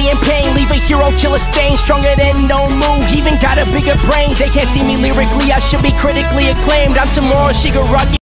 me in pain, leave a hero, kill a stain. Stronger than no move, even got a bigger brain. They can't see me lyrically, I should be critically acclaimed. I'm Tomorrow Shigaraki.